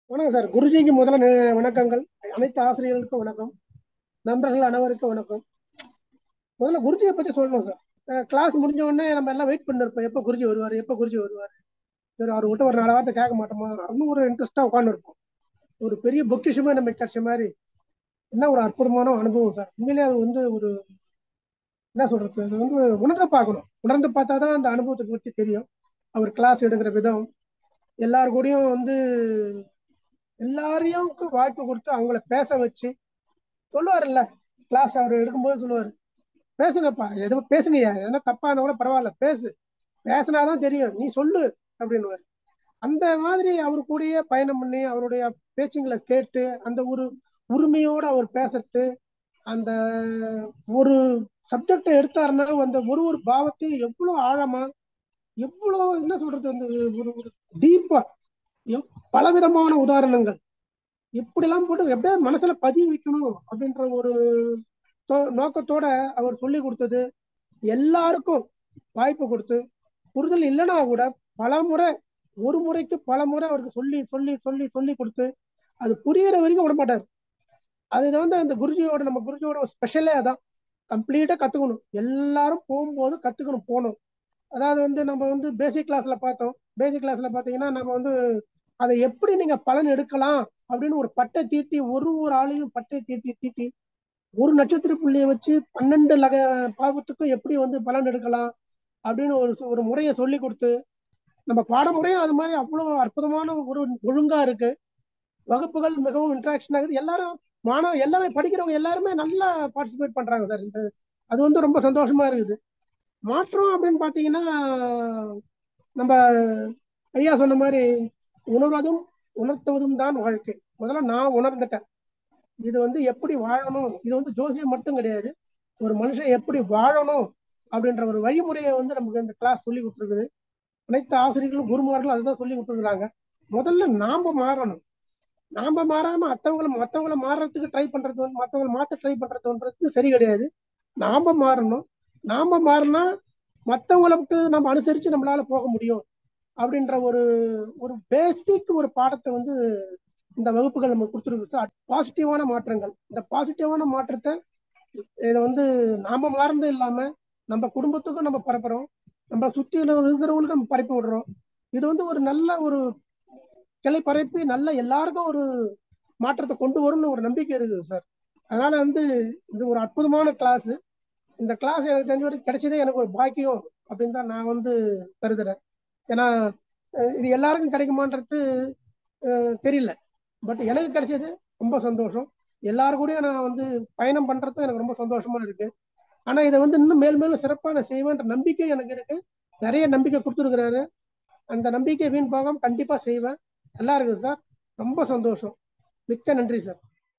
வணக்கம் சார். குருஜிக்கு முதல்ல வணக்கங்கள். அனைத்து ஆசிரியர்களுக்கும் வணக்கம். நண்பர்கள் அனைவருக்கும் வணக்கம். முதல்ல குருஜியை பத்தி சொல்லணும் சார். கிளாஸ் முடிஞ்ச உடனே நம்ம எல்லாம் வெயிட் பண்ணிருப்போம். எப்போ குருஜி வருவார், எப்போ குருஜி வருவார். சரி, அவர் விட்டு ஒரு 4 வார்த்தை கேட்க மாட்டோமா, இன்னும் ஒரு இன்ட்ரெஸ்டா உட்காந்து இருப்போம். ஒரு பெரிய பொக்கிஷமே நம்ம கிடைச்ச மாதிரி. என்ன ஒரு அற்புதமான அனுபவம் சார். உண்மையிலேயே அது ஒரு என்ன சொல்றது, அது உணர்ந்து பார்க்கணும். உணர்ந்து பார்த்தா தான் அந்த அனுபவத்தை பற்றி தெரியும். அவர் கிளாஸ் எடுக்கிற விதம், எல்லாரு கூடயும் எல்லாரையும் வாய்ப்பு கொடுத்து அவங்கள பேச வச்சு சொல்லுவாருல்ல. கிளாஸ் அவர் எடுக்கும்போது சொல்லுவாரு, பேசுங்கப்பா, எதுவும் பேசுங்கய்யா, எதனா தப்பா இருந்தா கூட பரவாயில்ல, பேசினாதான் தெரியும், நீ சொல்லு அப்படின்னு. அந்த மாதிரி அவர் கூடயே பயணம் பண்ணி அவருடைய பேச்சுங்களை கேட்டு அந்த ஒரு உரிமையோடு அவர் பேசுறது, அந்த ஒரு சப்ஜெக்டை எடுத்தாருன்னா அந்த ஒரு ஒரு பாவத்தையும் எவ்வளவு ஆழமா, எவ்வளவு என்ன சொல்றது, அந்த ஒரு ஒரு டீப்பா, பலவிதமான உதாரணங்கள் இப்படிலாம் போட்டு எப்படியா மனசுல பதிய வைக்கணும் அப்படின்ற ஒரு நோக்கத்தோட அவர் சொல்லி கொடுத்தது. எல்லாருக்கும் வாய்ப்பு கொடுத்து, புரிதல் இல்லைன்னா கூட பல முறை, ஒரு முறைக்கு பல முறை அவருக்கு சொல்லி சொல்லி சொல்லி சொல்லி கொடுத்து அது புரியுற வரைக்கும் விட மாட்டார். அதுதான் அந்த குருஜியோட, நம்ம குருஜியோட ஸ்பெஷலே அதான். கம்ப்ளீட்டா கத்துக்கணும், எல்லாரும் போகும்போது கத்துக்கணும் போகணும். அதாவது நம்ம பேசிக் கிளாஸ்ல பார்த்தோம். பேசிக் கிளாஸ்ல பாத்தீங்கன்னா நம்ம அதை எப்படி நீங்க பலன் எடுக்கலாம் அப்படின்னு ஒரு பட்டை தீட்டி, ஒரு ஒரு ஆளையும் பட்டை தீட்டி தீட்டி ஒரு நட்சத்திர புள்ளியை வச்சு 12 பாவத்துக்கும் எப்படி பலன் எடுக்கலாம் அப்படின்னு ஒரு ஒரு முறையை சொல்லி கொடுத்து, நம்ம பாடமுறையும் அது மாதிரி அவ்வளவு அற்புதமான ஒரு ஒழுங்கா இருக்கு. வகுப்புகள் மிகவும் இன்ட்ராக்ஷன் ஆகுது. எல்லாரும் மாணவ எல்லாமே படிக்கிறவங்க எல்லாருமே நல்லா பார்ட்டிசிபேட் பண்றாங்க சார். அது ரொம்ப சந்தோஷமா இருக்குது. மாற்றம் அப்படின்னு பாத்தீங்கன்னா, நம்ம ஐயா சொன்ன மாதிரி உணர்வதும் உணர்த்துவதும் தான் வாழ்க்கை. முதல்ல நான் உணர்ந்துட்டேன், இது எப்படி வாழணும். இது ஜோசியம் மட்டும் கிடையாது, ஒரு மனுஷன் எப்படி வாழணும் அப்படின்ற ஒரு வழிமுறையை நமக்கு இந்த கிளாஸ் சொல்லி கொடுத்துருக்குது. அனைத்து ஆசிரியர்களும் குருமார்களும் அதுதான் சொல்லி கொடுத்துருக்குறாங்க. முதல்ல நாம மாறணும். நாம மாறாம மத்தவங்களை மாறுறதுக்கு ட்ரை பண்றது மத்தவங்களை மாத்த ட்ரை பண்றதுன்றது சரி கிடையாது. நாம மாறணும். நாம மாறினா மத்தவங்களுக்கு நம்ம அனுசரிச்சு நம்மளால போக முடியும் அப்படின்ற ஒரு ஒரு பேசிக் ஒரு பாடத்தை இந்த வகுப்புகள் நம்ம கொடுத்துருக்கு சார். பாசிட்டிவான மாற்றங்கள், இந்த பாசிட்டிவான மாற்றத்தை இதை நாம மாறந்து இல்லாம நம்ம குடும்பத்துக்கும் நம்ம பரப்புறோம், நம்ம சுத்தி இருக்கிறவங்களுக்கு நம்ம பரப்பி விடுறோம். இது ஒரு நல்ல ஒரு கிளை பரப்பி நல்ல எல்லாருக்கும் ஒரு மாற்றத்தை கொண்டு வரும்னு ஒரு நம்பிக்கை இருக்குது சார். அதனால இது ஒரு அற்புதமான கிளாஸ். இந்த கிளாஸ் எனக்கு தெரிஞ்ச வரைக்கும் கிடைச்சதே எனக்கு ஒரு பாக்கியம் அப்படின்னு தான் நான் கருதுறேன். ஏன்னா இது எல்லாருக்கும் கிடைக்குமான்றது தெரியல. பட் எனக்கு கிடைச்சது ரொம்ப சந்தோஷம். எல்லாரு கூடயும் நான் பயணம் பண்றது எனக்கு ரொம்ப சந்தோஷமா இருக்கு. ஆனா இதை இன்னும் மேல் மேலும் சிறப்பா நான் செய்வேன்ற நம்பிக்கை எனக்கு இருக்கு. நிறைய நம்பிக்கை கொடுத்துருக்கிறாரு. அந்த நம்பிக்கை வீண் போகாம கண்டிப்பா செய்வேன். நல்லா இருக்கு சார். ரொம்ப சந்தோஷம். மிக்க நன்றி சார்.